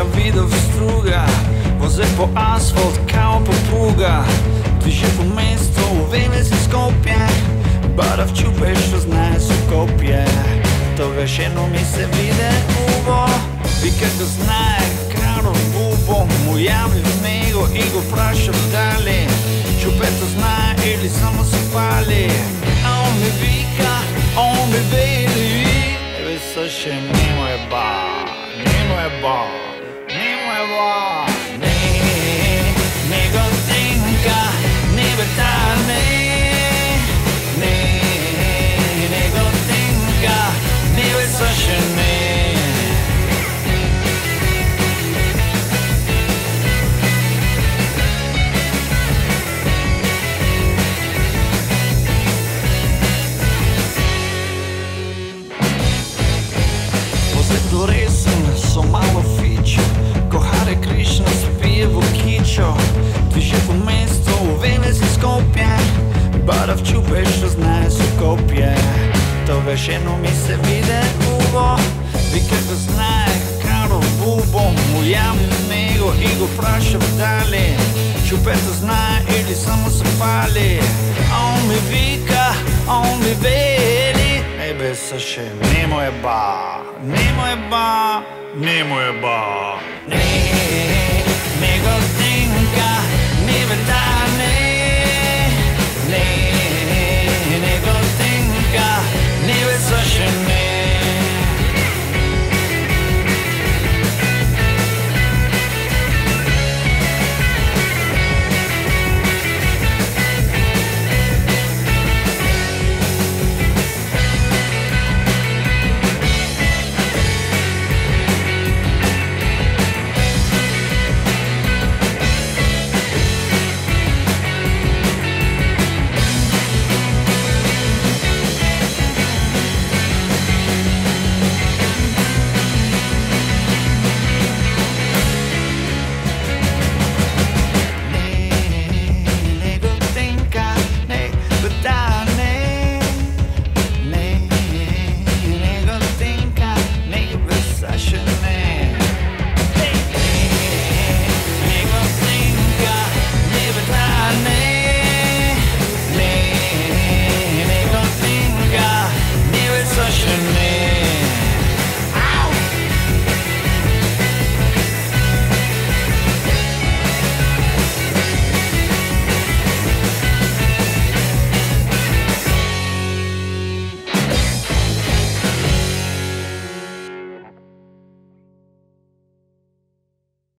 ga videl struga, voze po asfalt kao popuga, diže po mestu, veme si Skopje, barav čupeš znaje su kopje, toga še jednom mi se vide uvo, vi kako znaje Karol Bubo, mu javi v nego i go prašam dali, čupeto znaje ili samo se pali, a on mi vika, on mi veli, vi sa še nemo je ba, nemo je ba, nemo je ba, nego tinka, nebe ta ne, nego tinka, nebe sa še ne. Resen so malo fičo, ko Hare Krishna spije v kičo, dviže po mestu, veme si Skopje, barav čupeš znaje su kopje, toga še jednom mi se vide uvo, vi kako znaje Karol Bubo, mu javi v nego i go prašam dali, čupeto znaje ili samo se pali, a on mi vika, a on mi veli, ebe sa še nemo je ba, nemo je ba, nemo je ba, nego tinka, nebe ta